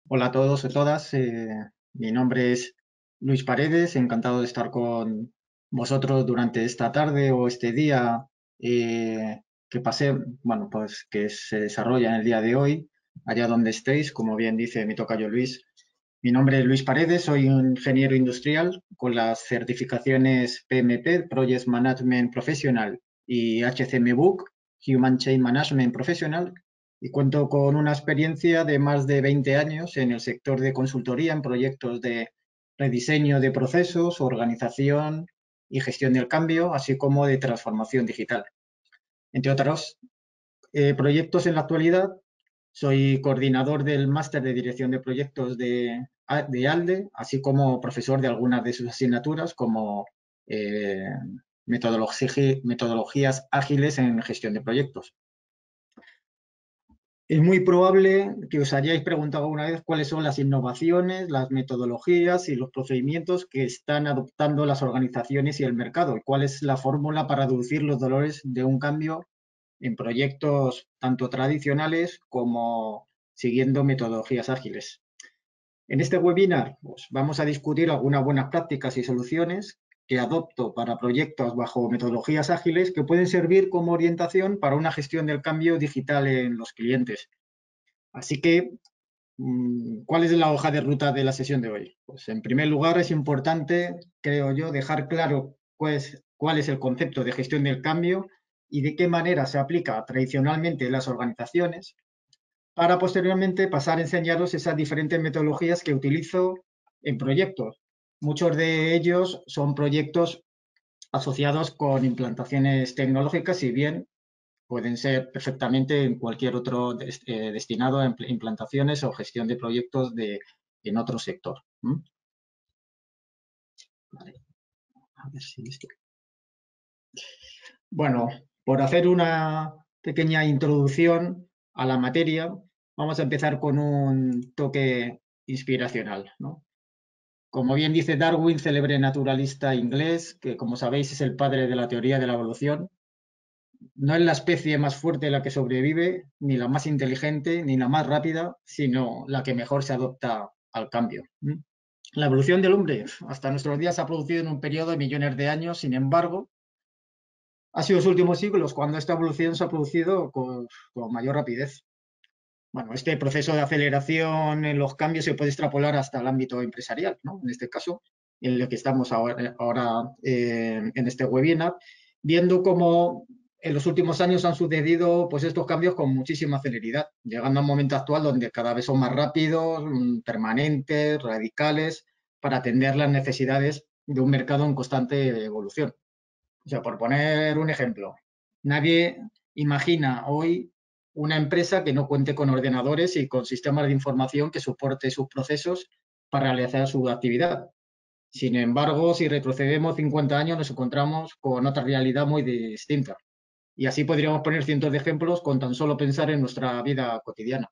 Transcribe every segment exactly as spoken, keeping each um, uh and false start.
Hola a todos y todas, eh, mi nombre es Luis Paredes, encantado de estar con vosotros durante esta tarde o este día eh, que pasé, bueno, pues que se desarrolla en el día de hoy, allá donde estéis, como bien dice mi tocayo Luis. Mi nombre es Luis Paredes, soy un ingeniero industrial con las certificaciones P M P, Project Management Professional, y H C M Book, Human Chain Management Professional, y cuento con una experiencia de más de veinte años en el sector de consultoría en proyectos de rediseño de procesos, organización y gestión del cambio, así como de transformación digital. Entre otros eh, proyectos en la actualidad, soy coordinador del máster de dirección de proyectos de, de ALDE, así como profesor de algunas de sus asignaturas, como eh, metodologías ágiles en gestión de proyectos. Es muy probable que os hayáis preguntado alguna vez cuáles son las innovaciones, las metodologías y los procedimientos que están adoptando las organizaciones y el mercado, y cuál es la fórmula para reducir los dolores de un cambio en proyectos tanto tradicionales como siguiendo metodologías ágiles. En este webinar pues, vamos a discutir algunas buenas prácticas y soluciones que adopto para proyectos bajo metodologías ágiles que pueden servir como orientación para una gestión del cambio digital en los clientes. Así que, ¿cuál es la hoja de ruta de la sesión de hoy? Pues en primer lugar es importante, creo yo, dejar claro cuál es, cuál es el concepto de gestión del cambio y de qué manera se aplica tradicionalmente en las organizaciones, para posteriormente pasar a enseñaros esas diferentes metodologías que utilizo en proyectos. Muchos de ellos son proyectos asociados con implantaciones tecnológicas, si bien pueden ser perfectamente en cualquier otro des, eh, destinado a implantaciones o gestión de proyectos de, en otro sector. ¿Mm? Vale. A ver si esto... Bueno, por hacer una pequeña introducción a la materia, vamos a empezar con un toque inspiracional, ¿no? Como bien dice Darwin, célebre naturalista inglés, que como sabéis es el padre de la teoría de la evolución, no es la especie más fuerte la que sobrevive, ni la más inteligente, ni la más rápida, sino la que mejor se adopta al cambio. La evolución del hombre hasta nuestros días se ha producido en un periodo de millones de años, sin embargo, ha sido los últimos siglos cuando esta evolución se ha producido con, con mayor rapidez. Bueno, este proceso de aceleración en los cambios se puede extrapolar hasta el ámbito empresarial, ¿no? En este caso, en el que estamos ahora, ahora eh, en este webinar, viendo cómo en los últimos años han sucedido pues, estos cambios con muchísima celeridad, llegando a un momento actual donde cada vez son más rápidos, permanentes, radicales, para atender las necesidades de un mercado en constante evolución. O sea, por poner un ejemplo, nadie imagina hoy una empresa que no cuente con ordenadores y con sistemas de información que soporte sus procesos para realizar su actividad. Sin embargo, si retrocedemos cincuenta años, nos encontramos con otra realidad muy distinta. Y así podríamos poner cientos de ejemplos con tan solo pensar en nuestra vida cotidiana.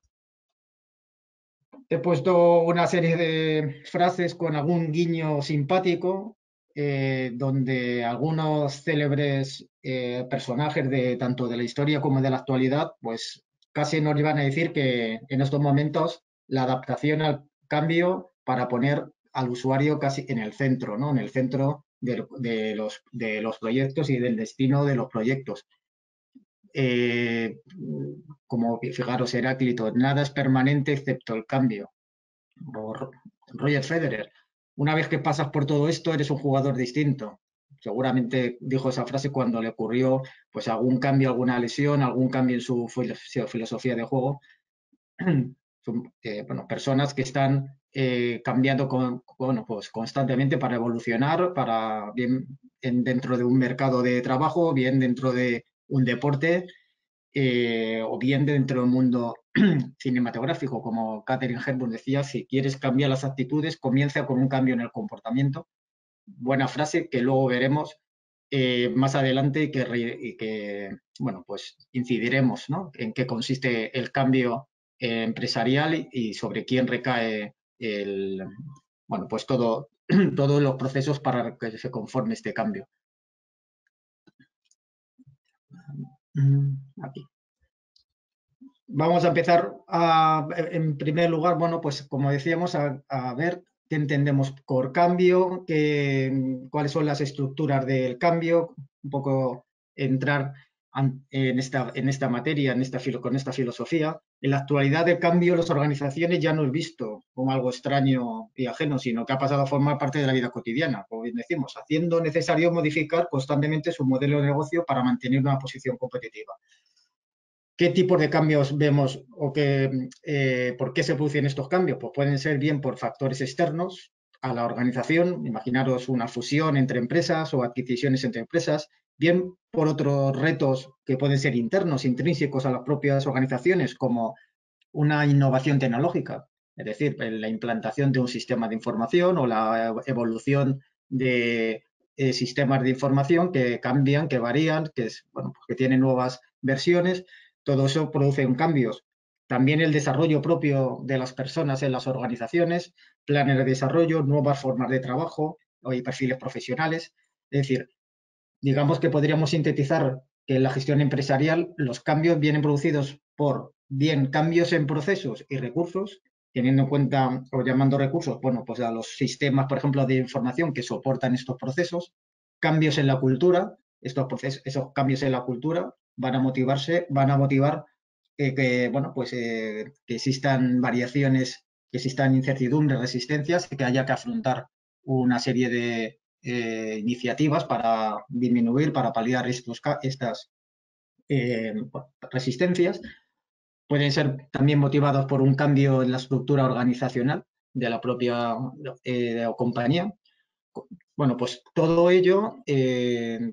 He puesto una serie de frases con algún guiño simpático, eh, donde algunos célebres eh, personajes de tanto de la historia como de la actualidad, pues casi nos iban a decir que en estos momentos la adaptación al cambio para poner al usuario casi en el centro, ¿no? En el centro de, de, los, de los proyectos y del destino de los proyectos. Eh, como fijaros, Heráclito, nada es permanente excepto el cambio. Roger Federer, una vez que pasas por todo esto, eres un jugador distinto. Seguramente dijo esa frase cuando le ocurrió pues algún cambio, alguna lesión, algún cambio en su filosofía de juego. Son eh, bueno, personas que están eh, cambiando con, bueno, pues constantemente para evolucionar, para bien en, dentro de un mercado de trabajo, bien dentro de un deporte, eh, o bien dentro del mundo cinematográfico, como Katharine Hepburn decía, si quieres cambiar las actitudes, comienza con un cambio en el comportamiento. Buena frase que luego veremos eh, más adelante y que, y que, bueno, pues incidiremos, ¿no? En qué consiste el cambio eh, empresarial y sobre quién recae el, bueno, pues todo, todos los procesos para que se conforme este cambio. Aquí. vamos a empezar a, en primer lugar, bueno, pues como decíamos, a, a ver qué entendemos por cambio, qué, cuáles son las estructuras del cambio, un poco entrar en esta, en esta materia, en esta, con esta filosofía. En la actualidad el cambio en las organizaciones ya no es visto como algo extraño y ajeno, sino que ha pasado a formar parte de la vida cotidiana, como bien decimos, haciendo necesario modificar constantemente su modelo de negocio para mantener una posición competitiva. ¿Qué tipos de cambios vemos o qué, eh, por qué se producen estos cambios? Pues pueden ser bien por factores externos a la organización, imaginaros una fusión entre empresas o adquisiciones entre empresas, bien por otros retos que pueden ser internos, intrínsecos a las propias organizaciones, como una innovación tecnológica, es decir, la implantación de un sistema de información o la evolución de eh, sistemas de información que cambian, que varían, que, es, bueno, pues que tienen nuevas versiones. Todo eso produce un cambios. También el desarrollo propio de las personas en las organizaciones, planes de desarrollo, nuevas formas de trabajo y perfiles profesionales. Es decir, digamos que podríamos sintetizar que en la gestión empresarial los cambios vienen producidos por bien cambios en procesos y recursos, teniendo en cuenta o llamando recursos, bueno, pues a los sistemas, por ejemplo, de información que soportan estos procesos, cambios en la cultura, estos procesos, esos cambios en la cultura van a motivarse, van a motivar eh, que, bueno, pues eh, que existan variaciones, que existan incertidumbres, resistencias, que haya que afrontar una serie de eh, iniciativas para disminuir, para paliar estos, estas eh, resistencias. Pueden ser también motivados por un cambio en la estructura organizacional de la propia eh, compañía. Bueno, pues todo ello, eh,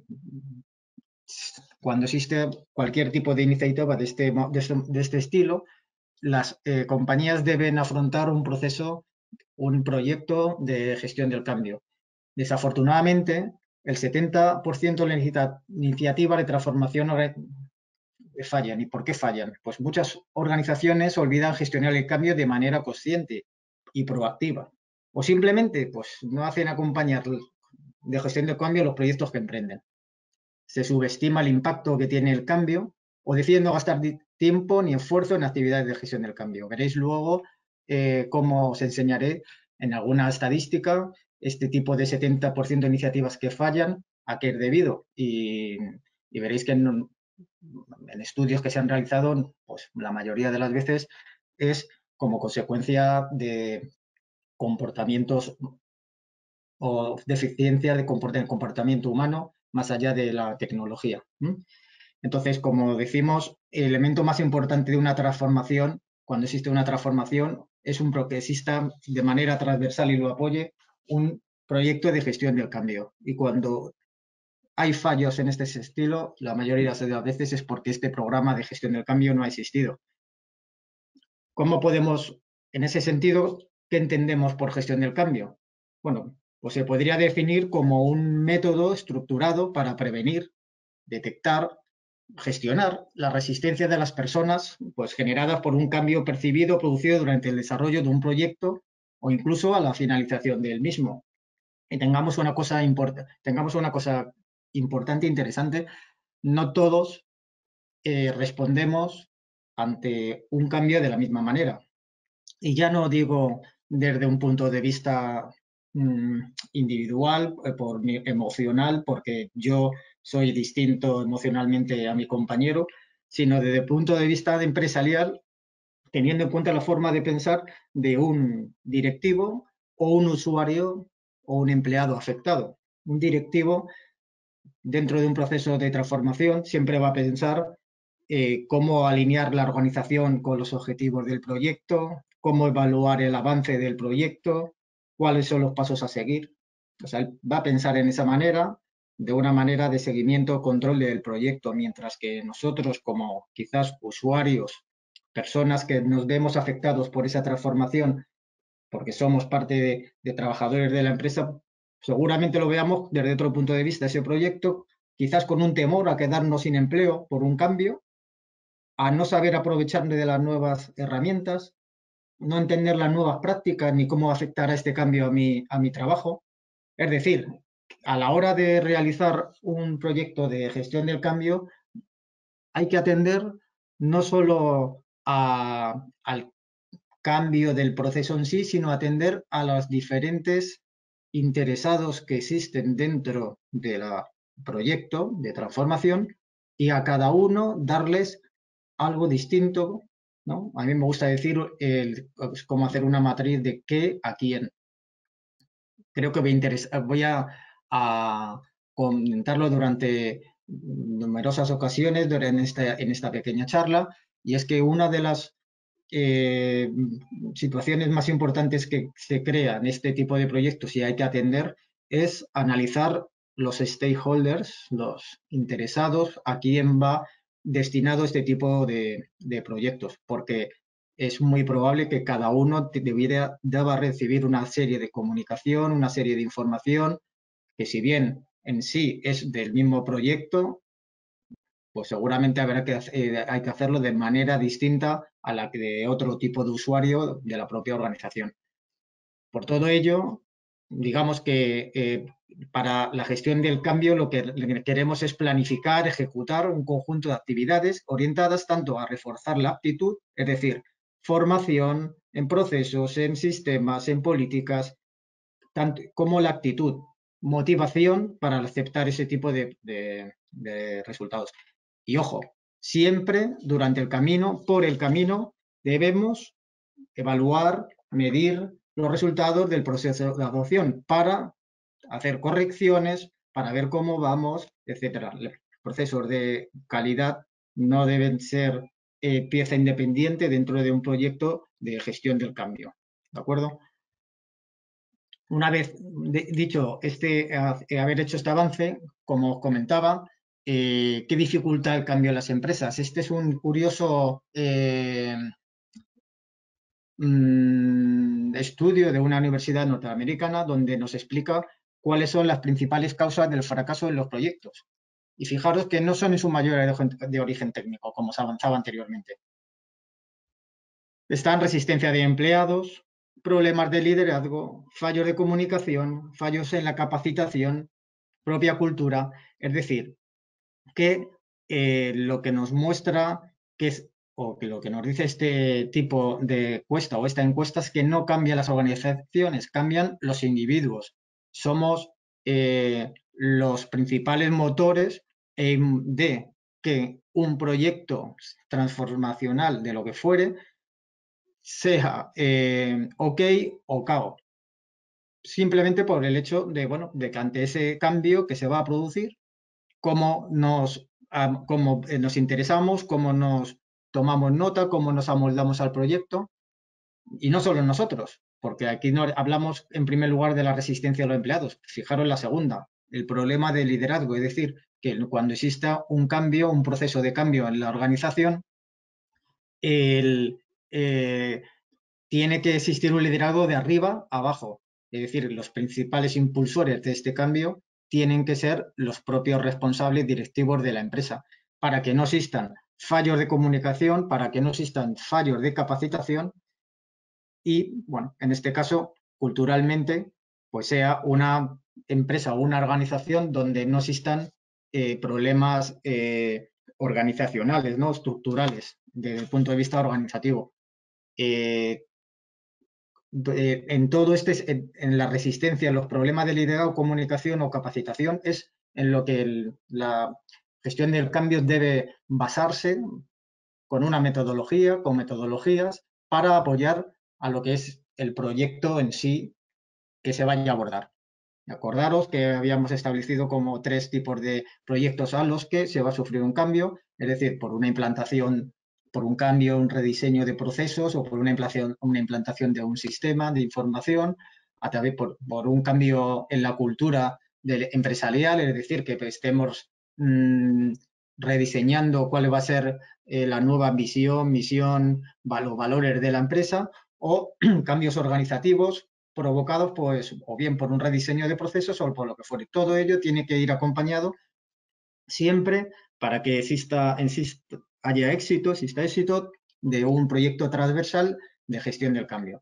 cuando existe cualquier tipo de iniciativa de este, de este, de este estilo, las eh, compañías deben afrontar un proceso, un proyecto de gestión del cambio. Desafortunadamente, el setenta por ciento de las iniciativas de transformación fallan. ¿Y por qué fallan? Pues muchas organizaciones olvidan gestionar el cambio de manera consciente y proactiva. O simplemente pues, no hacen acompañar de gestión del cambio los proyectos que emprenden. Se subestima el impacto que tiene el cambio o deciden no gastar tiempo ni esfuerzo en actividades de gestión del cambio. Veréis luego eh, cómo os enseñaré en alguna estadística este tipo de setenta por ciento de iniciativas que fallan, a qué es debido. Y, y veréis que en, en, estudios que se han realizado, pues la mayoría de las veces es como consecuencia de comportamientos o deficiencia de comportamiento humano más allá de la tecnología. Entonces, como decimos, el elemento más importante de una transformación, cuando existe una transformación, es un que exista de manera transversal y lo apoye un proyecto de gestión del cambio. Y cuando hay fallos en este estilo, la mayoría de las veces es porque este programa de gestión del cambio no ha existido. ¿Cómo podemos, en ese sentido, qué entendemos por gestión del cambio? Bueno, pues se podría definir como un método estructurado para prevenir, detectar, gestionar la resistencia de las personas pues, generadas por un cambio percibido producido durante el desarrollo de un proyecto o incluso a la finalización del mismo. Y tengamos una cosa, import tengamos una cosa importante e interesante, no todos eh, respondemos ante un cambio de la misma manera. Y ya no digo desde un punto de vista mmm, individual, eh, por mi, emocional, porque yo soy distinto emocionalmente a mi compañero, sino desde el punto de vista de empresarial, teniendo en cuenta la forma de pensar de un directivo o un usuario o un empleado afectado. Un directivo, dentro de un proceso de transformación, siempre va a pensar eh, cómo alinear la organización con los objetivos del proyecto, cómo evaluar el avance del proyecto, cuáles son los pasos a seguir. O sea, va a pensar en esa manera, de una manera de seguimiento, control del proyecto, mientras que nosotros como quizás usuarios, personas que nos vemos afectados por esa transformación, porque somos parte de, de trabajadores de la empresa, seguramente lo veamos desde otro punto de vista ese proyecto, quizás con un temor a quedarnos sin empleo por un cambio, a no saber aprovecharme de las nuevas herramientas, no entender las nuevas prácticas ni cómo afectará este cambio a mi, a mi trabajo. Es decir, a la hora de realizar un proyecto de gestión del cambio, hay que atender no solo a, al cambio del proceso en sí, sino atender a los diferentes interesados que existen dentro del proyecto de transformación y a cada uno darles algo distinto, ¿no? A mí me gusta decir el, cómo hacer una matriz de qué a quién. Creo que voy a, interesar, voy a, a comentarlo durante numerosas ocasiones en esta, en esta pequeña charla, y es que una de las eh, situaciones más importantes que se crean en este tipo de proyectos y hay que atender es analizar los stakeholders, los interesados, a quién va destinado este tipo de, de proyectos, porque es muy probable que cada uno debiera, deba recibir una serie de comunicación, una serie de información, que si bien en sí es del mismo proyecto, pues seguramente habrá que, eh, hay que hacerlo de manera distinta a la que de otro tipo de usuario de la propia organización. Por todo ello, digamos que eh, para la gestión del cambio lo que queremos es planificar, ejecutar un conjunto de actividades orientadas tanto a reforzar la aptitud, es decir, formación en procesos, en sistemas, en políticas, tanto como la actitud, motivación para aceptar ese tipo de, de, de resultados. Y ojo, siempre durante el camino, por el camino, debemos evaluar, medir los resultados del proceso de adopción para hacer correcciones, para ver cómo vamos, etcétera. Los procesos de calidad no deben ser eh, pieza independiente dentro de un proyecto de gestión del cambio. ¿De acuerdo? Una vez de, dicho este, eh, haber hecho este avance, como os comentaba, eh, ¿qué dificulta el cambio en las empresas? Este es un curioso eh, mmm, estudio de una universidad norteamericana donde nos explica cuáles son las principales causas del fracaso en los proyectos. Y fijaros que no son en su mayoría de, de origen técnico, como se avanzaba anteriormente. Están resistencia de empleados, problemas de liderazgo, fallos de comunicación, fallos en la capacitación, propia cultura. Es decir, que eh, lo que nos muestra que es, o que lo que nos dice este tipo de encuesta o esta encuesta es que no cambian las organizaciones, cambian los individuos. Somos eh, los principales motores de que un proyecto transformacional de lo que fuere sea eh, ok o cao. Simplemente por el hecho de, bueno, de que ante ese cambio que se va a producir, cómo nos, um, cómo nos interesamos, cómo nos tomamos nota, cómo nos amoldamos al proyecto. Y no solo nosotros, porque aquí no hablamos en primer lugar de la resistencia de los empleados. Fijaros la segunda, el problema de liderazgo, es decir, que cuando exista un cambio, un proceso de cambio en la organización, el, eh, tiene que existir un liderazgo de arriba a abajo. Es decir, los principales impulsores de este cambio tienen que ser los propios responsables directivos de la empresa, para que no existan fallos de comunicación, para que no existan fallos de capacitación y, bueno, en este caso, culturalmente, pues sea una empresa o una organización donde no existan eh, problemas eh, organizacionales, ¿no? Estructurales, desde el punto de vista organizativo. Eh, en todo este, en, en, la resistencia, los problemas de liderazgo, comunicación o capacitación es en lo que el, la gestión del cambio debe basarse con una metodología, con metodologías para apoyar a lo que es el proyecto en sí que se vaya a abordar. Acordaros que habíamos establecido como tres tipos de proyectos a los que se va a sufrir un cambio, es decir, por una implantación, por un cambio, un rediseño de procesos o por una implantación, una implantación de un sistema de información, a través por, por un cambio en la cultura del empresarial, es decir, que estemos mmm, rediseñando cuál va a ser eh, la nueva visión, misión, los valores de la empresa o cambios organizativos provocados pues o bien por un rediseño de procesos o por lo que fuere. Todo ello tiene que ir acompañado siempre para que exista, exista haya éxito, exista éxito de un proyecto transversal de gestión del cambio.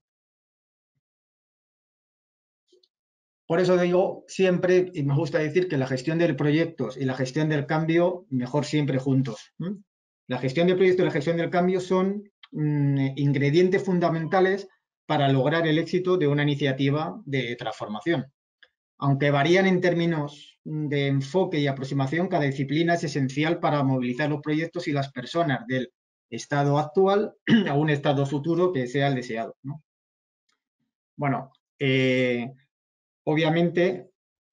Por eso digo siempre, y me gusta decir que la gestión de proyectos y la gestión del cambio, mejor siempre juntos. ¿Mm? La gestión del proyecto y la gestión del cambio son mm, ingredientes fundamentales para lograr el éxito de una iniciativa de transformación. Aunque varían en términos de enfoque y aproximación, cada disciplina es esencial para movilizar los proyectos y las personas del estado actual a un estado futuro que sea el deseado, ¿no? Bueno, eh, obviamente,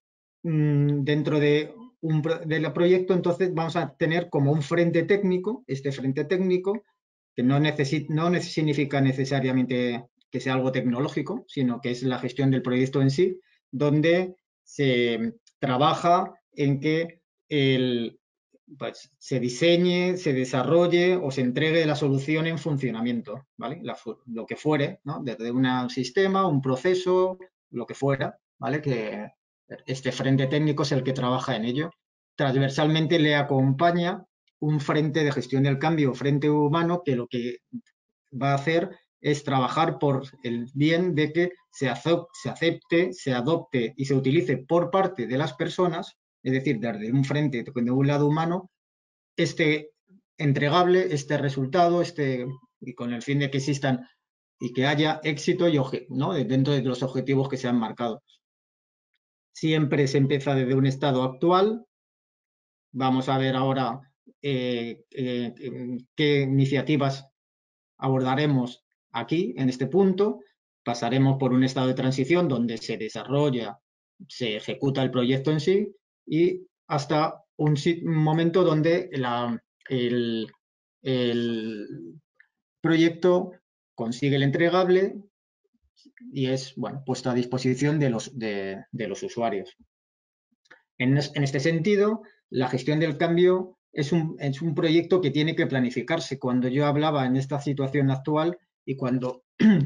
mmm, dentro de un del proyecto, entonces vamos a tener como un frente técnico, este frente técnico, que no, necesit, no significa necesariamente que sea algo tecnológico, sino que es la gestión del proyecto en sí, donde se trabaja en que el, pues, se diseñe, se desarrolle o se entregue la solución en funcionamiento, ¿vale? La, lo que fuere, ¿no? Desde un sistema, un proceso, lo que fuera, ¿vale? Que este frente técnico es el que trabaja en ello. Transversalmente le acompaña un frente de gestión del cambio, frente humano, que lo que va a hacer es trabajar por el bien de que se acepte, se adopte y se utilice por parte de las personas, es decir, desde un frente, de un lado humano, este entregable, este resultado, este, y con el fin de que existan y que haya éxito y, ¿no? dentro de los objetivos que se han marcado. Siempre se empieza desde un estado actual. Vamos a ver ahora eh, eh, qué iniciativas abordaremos aquí, en este punto. Pasaremos por un estado de transición donde se desarrolla, se ejecuta el proyecto en sí y hasta un, un momento donde la, el, el proyecto consigue el entregable y es, bueno, puesto a disposición de los, de, de los usuarios. En, en este sentido, la gestión del cambio es un, es un proyecto que tiene que planificarse. Cuando yo hablaba en esta situación actual y cuando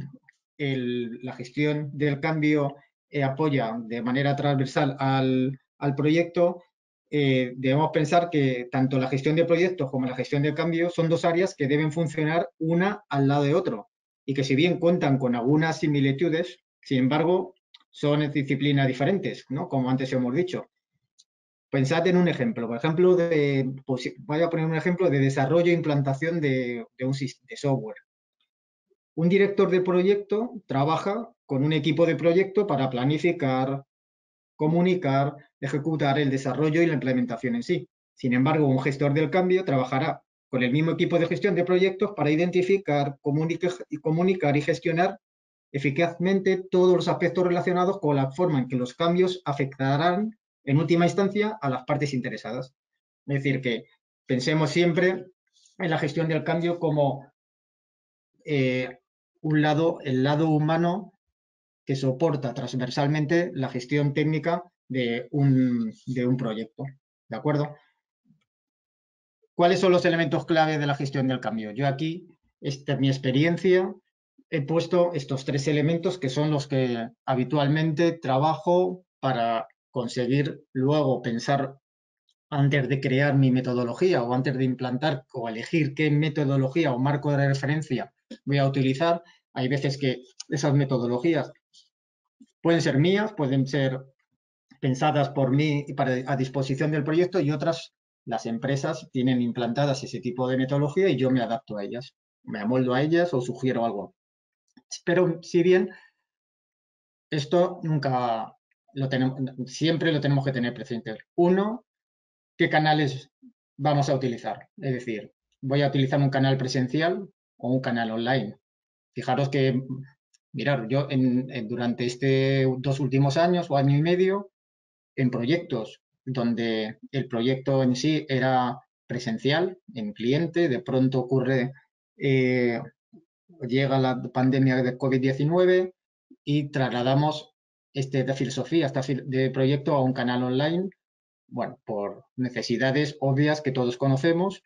el, la gestión del cambio eh, apoya de manera transversal al, al proyecto, eh, debemos pensar que tanto la gestión de proyectos como la gestión del cambio son dos áreas que deben funcionar una al lado de otro y que si bien cuentan con algunas similitudes, sin embargo, son disciplinas diferentes, ¿no? Como antes hemos dicho. Pensad en un ejemplo, por ejemplo, de, pues, voy a poner un ejemplo de desarrollo e implantación de, de un de software. Un director de proyecto trabaja con un equipo de proyecto para planificar, comunicar, ejecutar el desarrollo y la implementación en sí. Sin embargo, un gestor del cambio trabajará con el mismo equipo de gestión de proyectos para identificar, comunicar, comunicar y gestionar eficazmente todos los aspectos relacionados con la forma en que los cambios afectarán en última instancia a las partes interesadas. Es decir, que pensemos siempre en la gestión del cambio como eh, un lado, el lado humano que soporta transversalmente la gestión técnica de un, de un proyecto. ¿De acuerdo? ¿Cuáles son los elementos clave de la gestión del cambio? Yo aquí, esta es mi experiencia, he puesto estos tres elementos que son los que habitualmente trabajo para conseguir luego pensar antes de crear mi metodología o antes de implantar o elegir qué metodología o marco de referencia voy a utilizar. Hay veces que esas metodologías pueden ser mías, pueden ser pensadas por mí y para, a disposición del proyecto y otras, las empresas tienen implantadas ese tipo de metodología y yo me adapto a ellas, me amoldo a ellas o sugiero algo. Pero si bien esto nunca lo tenemos, siempre lo tenemos que tener presente. Uno, ¿qué canales vamos a utilizar? Es decir, ¿voy a utilizar un canal presencial o un canal online? Fijaros que, mirad, yo en, en, durante estos dos últimos años o año y medio, en proyectos donde el proyecto en sí era presencial, en cliente, de pronto ocurre, eh, llega la pandemia de COVID diecinueve y trasladamos este, esta filosofía, esta de proyecto a un canal online, bueno, por necesidades obvias que todos conocemos,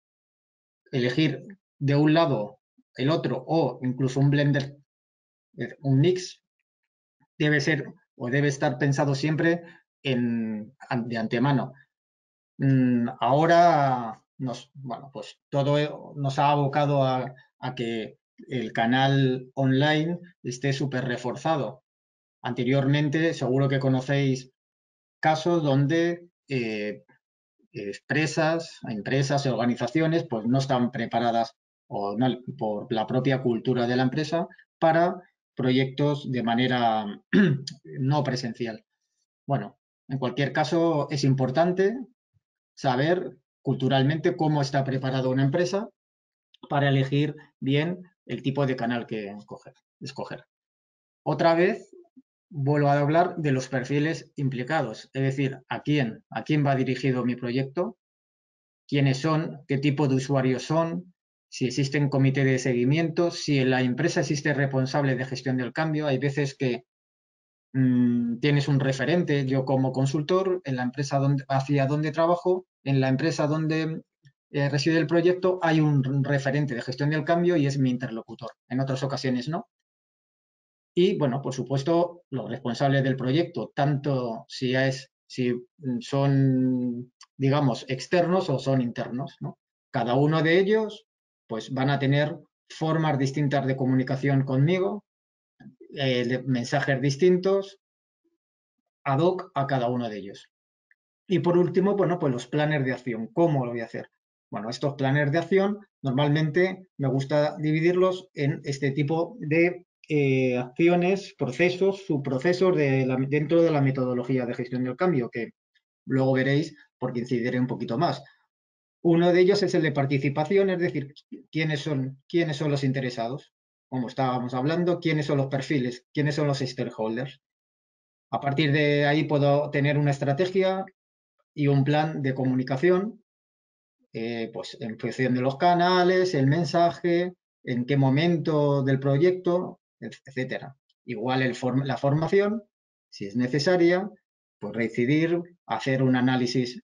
elegir de un lado el otro o incluso un blender, un mix, debe ser o debe estar pensado siempre en, de antemano. Mm, ahora nos, bueno, pues todo nos ha abocado a, a que el canal online esté súper reforzado. Anteriormente, seguro que conocéis casos donde eh, empresas, empresas y organizaciones pues no están preparadas o no, por la propia cultura de la empresa para proyectos de manera no presencial. Bueno, en cualquier caso es importante saber culturalmente cómo está preparada una empresa para elegir bien el tipo de canal que escoger. escoger. Otra vez, vuelvo a hablar de los perfiles implicados, es decir, a quién, a quién va dirigido mi proyecto, quiénes son, qué tipo de usuarios son, si existen comités de seguimiento, si en la empresa existe responsable de gestión del cambio. Hay veces que mmm, tienes un referente, yo como consultor, en la empresa donde, hacia donde trabajo, en la empresa donde eh, reside el proyecto, hay un referente de gestión del cambio y es mi interlocutor. En otras ocasiones no. Y, bueno, por supuesto, los responsables del proyecto, tanto si, es, si son, digamos, externos o son internos, ¿no? Cada uno de ellos, pues, van a tener formas distintas de comunicación conmigo, eh, de mensajes distintos, ad hoc a cada uno de ellos. Y por último, bueno, pues los planes de acción. ¿Cómo lo voy a hacer? Bueno, estos planes de acción normalmente me gusta dividirlos en este tipo de eh, acciones, procesos, subprocesos de la, dentro de la metodología de gestión del cambio, que luego veréis porque incidiré un poquito más. Uno de ellos es el de participación, es decir, quiénes son, quiénes son los interesados, como estábamos hablando, quiénes son los perfiles, quiénes son los stakeholders. A partir de ahí puedo tener una estrategia y un plan de comunicación, eh, pues en función de los canales, el mensaje, en qué momento del proyecto, etcétera. Igual el form la formación, si es necesaria, pues reincidir, hacer un análisis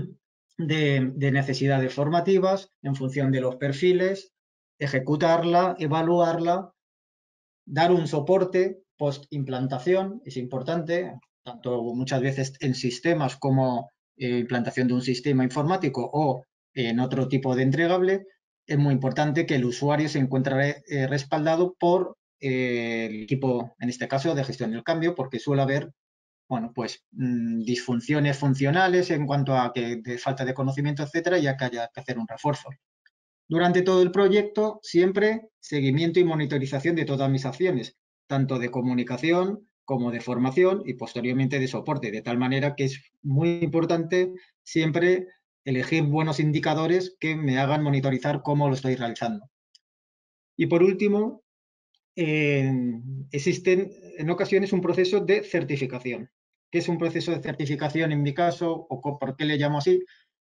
de, de necesidades formativas en función de los perfiles, ejecutarla, evaluarla, dar un soporte post-implantación, es importante, tanto muchas veces en sistemas como eh, implantación de un sistema informático o en otro tipo de entregable, es muy importante que el usuario se encuentre eh, respaldado por eh, el equipo, en este caso, de gestión del cambio, porque suele haber, bueno, pues mmm, disfunciones funcionales en cuanto a que de falta de conocimiento, etcétera, ya que haya que hacer un refuerzo. Durante todo el proyecto, siempre seguimiento y monitorización de todas mis acciones, tanto de comunicación como de formación y posteriormente de soporte, de tal manera que es muy importante siempre elegir buenos indicadores que me hagan monitorizar cómo lo estoy realizando. Y por último, eh, existen en ocasiones un proceso de certificación. ¿Qué es un proceso de certificación en mi caso o por qué le llamo así?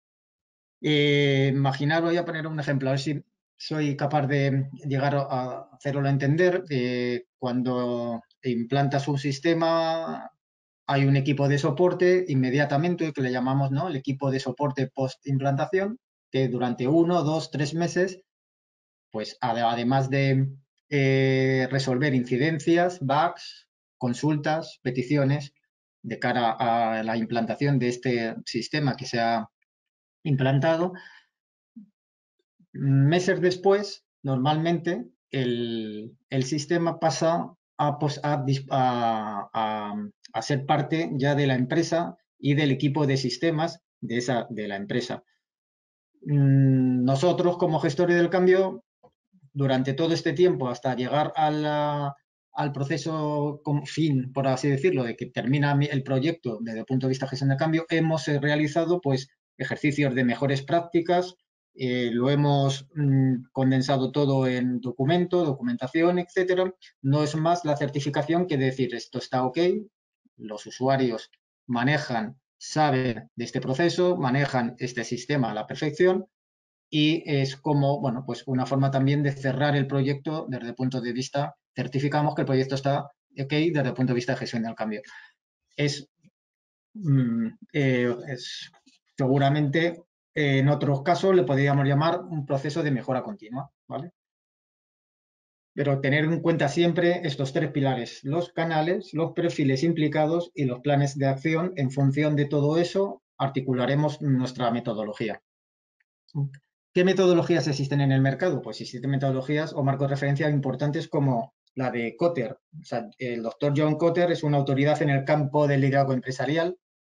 Eh, imaginar, voy a poner un ejemplo, a ver si soy capaz de llegar a hacerlo entender. Eh, cuando implantas un sistema, hay un equipo de soporte inmediatamente que le llamamos, ¿no?, el equipo de soporte post-implantación, que durante uno, dos, tres meses, pues además de eh, resolver incidencias, bugs, consultas, peticiones de cara a la implantación de este sistema que se ha implantado, meses después, normalmente, el, el sistema pasa a, pues, a, a, a, ser parte ya de la empresa y del equipo de sistemas de, esa, de la empresa. Nosotros, como gestores del cambio, durante todo este tiempo, hasta llegar a la, al proceso con fin, por así decirlo, de que termina el proyecto desde el punto de vista de gestión de cambio, hemos realizado pues, ejercicios de mejores prácticas. Eh, lo hemos mmm, condensado todo en documento, documentación, etcétera. No es más la certificación que decir esto está ok, los usuarios manejan, saben de este proceso, manejan este sistema a la perfección y es como, bueno, pues una forma también de cerrar el proyecto desde el punto de vista, certificamos que el proyecto está ok desde el punto de vista de gestión del cambio. Es, mmm, eh, es seguramente Eh, en otros casos le podríamos llamar un proceso de mejora continua, ¿vale? Pero tener en cuenta siempre estos tres pilares, los canales, los perfiles implicados y los planes de acción. En función de todo eso, articularemos nuestra metodología. ¿Qué metodologías existen en el mercado? Pues existen metodologías o marcos de referencia importantes como la de Kotter. O sea, el doctor John Kotter es una autoridad en el campo del liderazgo empresarial.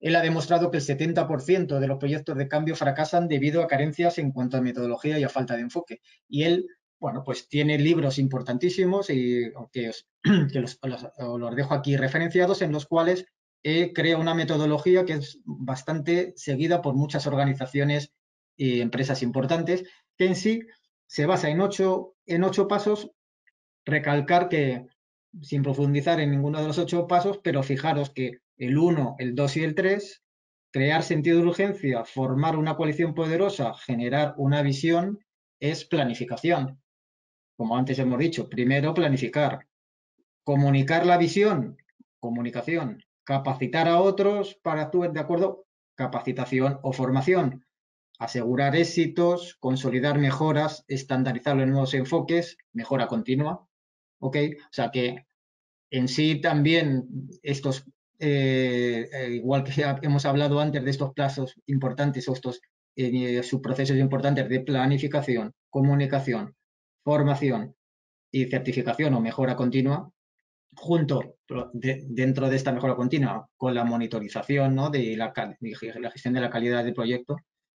él ha demostrado que el setenta por ciento de los proyectos de cambio fracasan debido a carencias en cuanto a metodología y a falta de enfoque. Y él, bueno, pues tiene libros importantísimos y que, os, que los, los, los dejo aquí referenciados, en los cuales eh, crea una metodología que es bastante seguida por muchas organizaciones y empresas importantes, que en sí se basa en ocho, en ocho pasos. Recalcar que, sin profundizar en ninguno de los ocho pasos, pero fijaros que el uno, el dos y el tres, crear sentido de urgencia, formar una coalición poderosa, generar una visión, es planificación. Como antes hemos dicho, primero planificar, comunicar la visión, comunicación, capacitar a otros para actuar de acuerdo, capacitación o formación, asegurar éxitos, consolidar mejoras, estandarizar los nuevos enfoques, mejora continua. ¿Ok? O sea que en sí también estos, eh, eh, igual que hemos hablado antes de estos plazos importantes o estos eh, subprocesos importantes de planificación, comunicación, formación y certificación o mejora continua, junto de, dentro de esta mejora continua con la monitorización, ¿no?, de la, de la gestión de la calidad del proyecto,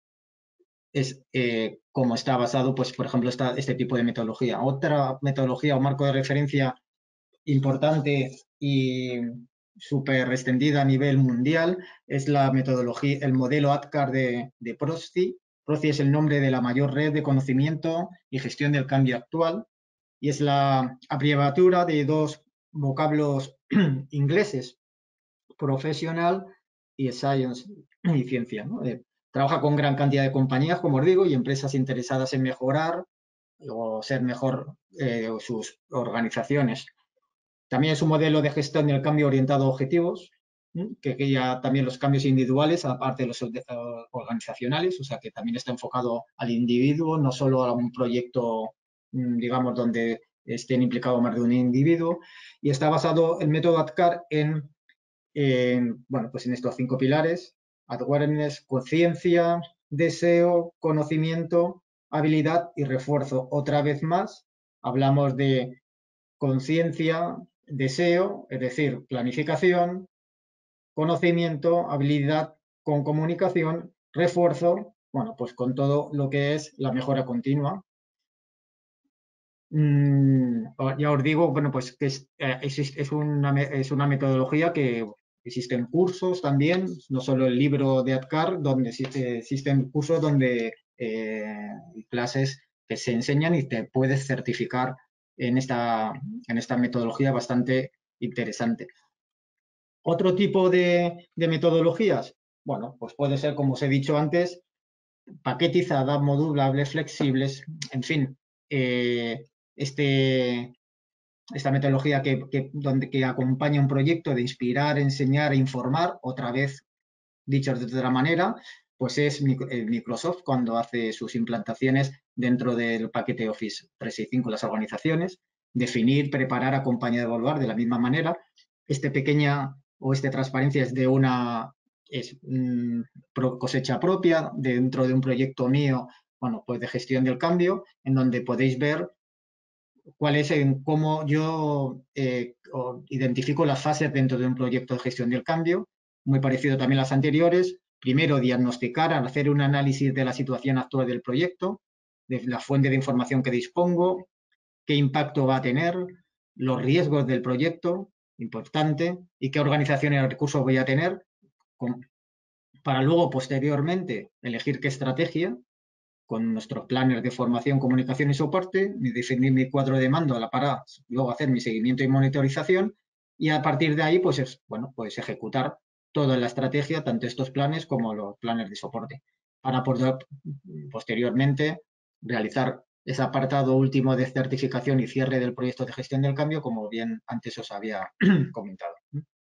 es eh, como está basado, pues, por ejemplo, esta, este tipo de metodología. Otra metodología o marco de referencia importante y súper extendida a nivel mundial es la metodología, el modelo A T C A R de, de Prosci. Prosci es el nombre de la mayor red de conocimiento y gestión del cambio actual y es la abreviatura de dos vocablos ingleses, professional y science y ciencia, ¿no? Eh, trabaja con gran cantidad de compañías, como os digo, y empresas interesadas en mejorar o ser mejor eh, sus organizaciones. También es un modelo de gestión del cambio orientado a objetivos, que guía también los cambios individuales, aparte de los organizacionales, o sea que también está enfocado al individuo, no solo a un proyecto, digamos, donde estén implicados más de un individuo. Y está basado el método A T C A R en, en, bueno, pues en estos cinco pilares: awareness, conciencia, deseo, conocimiento, habilidad y refuerzo. Otra vez más, hablamos de conciencia, deseo, es decir, planificación, conocimiento, habilidad con comunicación, refuerzo, bueno, pues con todo lo que es la mejora continua. Mm, ya os digo, bueno, pues que es, es, es, una, es una metodología que existen cursos también, no solo el libro de A T C A R, donde existe, existen cursos donde eh, clases que se enseñan y te puedes certificar en esta, en esta metodología bastante interesante. Otro tipo de, de metodologías, bueno, pues puede ser, como os he dicho antes, paquetizadas, modulables, flexibles, en fin, eh, este, esta metodología que, que, donde, que acompaña un proyecto de inspirar, enseñar e informar, otra vez dicho de otra manera, pues es Microsoft cuando hace sus implantaciones dentro del paquete Office trescientos sesenta y cinco, las organizaciones, definir, preparar, acompañar, evaluar de la misma manera. Este pequeña o esta transparencia es de una es, mmm, cosecha propia dentro de un proyecto mío, bueno, pues de gestión del cambio, en donde podéis ver cuál es en cómo yo eh, identifico las fases dentro de un proyecto de gestión del cambio, muy parecido también a las anteriores. Primero, diagnosticar, hacer un análisis de la situación actual del proyecto, de la fuente de información que dispongo, qué impacto va a tener, los riesgos del proyecto, importante, y qué organización y recursos voy a tener, para luego, posteriormente, elegir qué estrategia, con nuestros planes de formación, comunicación y soporte, definir mi cuadro de mando para luego hacer mi seguimiento y monitorización y a partir de ahí, pues, es, bueno, pues ejecutar toda la estrategia, tanto estos planes como los planes de soporte, para poder posteriormente realizar ese apartado último de certificación y cierre del proyecto de gestión del cambio, como bien antes os había comentado.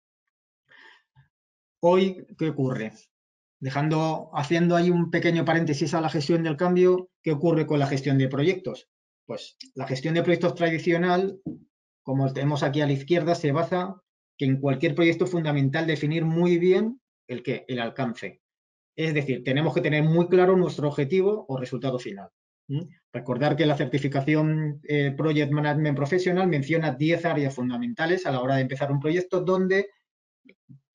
Hoy, ¿qué ocurre? Dejando, haciendo ahí un pequeño paréntesis a la gestión del cambio, ¿qué ocurre con la gestión de proyectos? Pues la gestión de proyectos tradicional, como tenemos aquí a la izquierda, se basa que en cualquier proyecto es fundamental definir muy bien el qué, el alcance. Es decir, tenemos que tener muy claro nuestro objetivo o resultado final. ¿Mm? Recordar que la certificación eh, Project Management Professional menciona diez áreas fundamentales a la hora de empezar un proyecto donde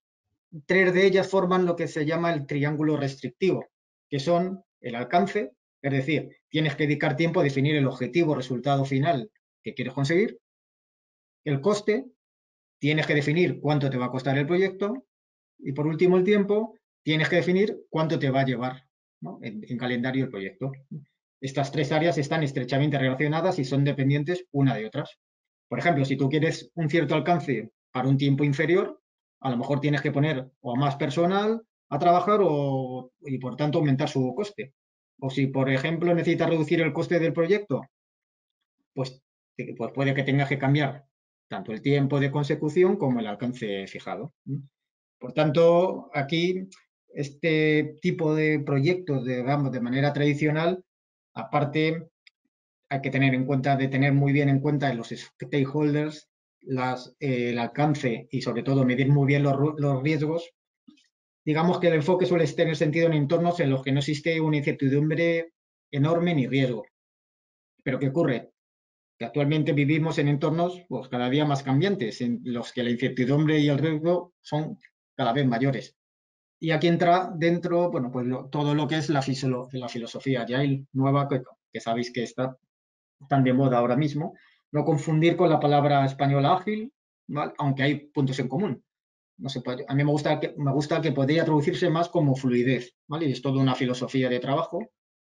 tres de ellas forman lo que se llama el triángulo restrictivo, que son el alcance, es decir, tienes que dedicar tiempo a definir el objetivo o resultado final que quieres conseguir, el coste, tienes que definir cuánto te va a costar el proyecto, y por último el tiempo, tienes que definir cuánto te va a llevar, ¿no?, en, en calendario el proyecto. Estas tres áreas están estrechamente relacionadas y son dependientes una de otras. Por ejemplo, si tú quieres un cierto alcance para un tiempo inferior, a lo mejor tienes que poner o más personal a trabajar o, y por tanto aumentar su coste. O si, por ejemplo, necesitas reducir el coste del proyecto, pues, pues puede que tengas que cambiar tanto el tiempo de consecución como el alcance fijado. Por tanto, aquí este tipo de proyectos, digamos, de manera tradicional, aparte hay que tener en cuenta, de tener muy bien en cuenta los stakeholders, las, eh, el alcance y sobre todo medir muy bien los, los riesgos. Digamos que el enfoque suele tener sentido en entornos en los que no existe una incertidumbre enorme ni riesgo. Pero ¿qué ocurre? Que actualmente vivimos en entornos pues, cada día más cambiantes, en los que la incertidumbre y el riesgo son cada vez mayores. Y aquí entra dentro, bueno, pues lo, todo lo que es la, fisolo, la filosofía Agile nueva, que, que sabéis que está tan de moda ahora mismo. No confundir con la palabra española ágil, ¿vale?, aunque hay puntos en común. No se puede, a mí me gusta, que, me gusta que podría traducirse más como fluidez, ¿vale? Y es toda una filosofía de trabajo.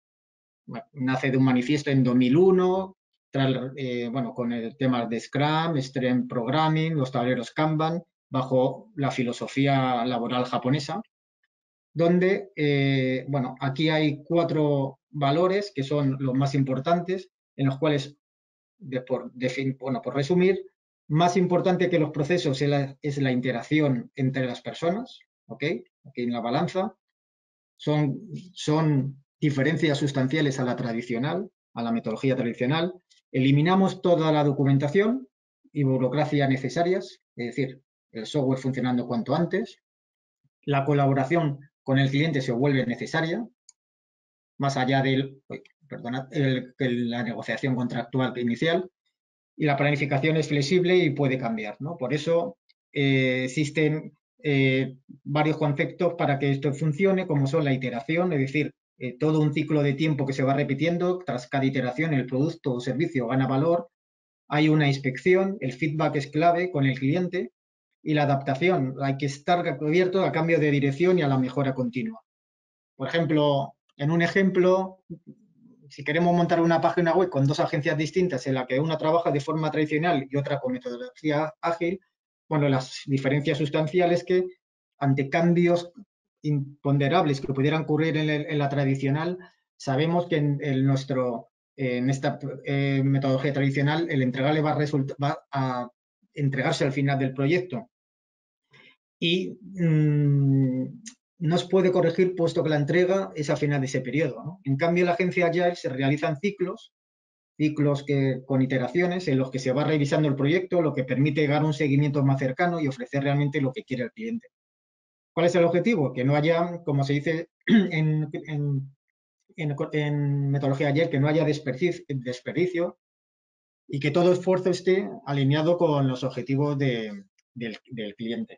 Nace de un manifiesto en dos mil uno, tras, eh, bueno, con el tema de Scrum, Stream Programming, los tableros Kanban, bajo la filosofía laboral japonesa, donde, eh, bueno, aquí hay cuatro valores que son los más importantes, en los cuales, de, por, de, bueno, por resumir, más importante que los procesos es la, es la interacción entre las personas, ¿ok? Aquí en la balanza. Son, son diferencias sustanciales a la tradicional, a la metodología tradicional. Eliminamos toda la documentación y burocracia necesarias, es decir, el software funcionando cuanto antes. La colaboración con el cliente se vuelve necesaria, más allá de la negociación contractual inicial, y la planificación es flexible y puede cambiar, ¿no? Por eso eh, existen eh, varios conceptos para que esto funcione, como son la iteración, es decir, eh, todo un ciclo de tiempo que se va repitiendo, tras cada iteración el producto o servicio gana valor, hay una inspección, el feedback es clave con el cliente, y la adaptación, hay que estar abierto a cambio de dirección y a la mejora continua. Por ejemplo, en un ejemplo, si queremos montar una página web con dos agencias distintas en la que una trabaja de forma tradicional y otra con metodología ágil, bueno, las diferencias sustanciales que ante cambios imponderables que pudieran ocurrir en, el, en la tradicional, sabemos que en, en nuestro, en esta eh, metodología tradicional el entregable va a, va a entregarse al final del proyecto. Y mmm, no se puede corregir puesto que la entrega es a final de ese periodo, ¿no? En cambio, en la agencia Agile se realizan ciclos, ciclos que, con iteraciones en los que se va revisando el proyecto, lo que permite dar un seguimiento más cercano y ofrecer realmente lo que quiere el cliente. ¿Cuál es el objetivo? Que no haya, como se dice en, en, en, en metodología Agile, que no haya desperdicio, desperdicio y que todo esfuerzo esté alineado con los objetivos de, del, del cliente.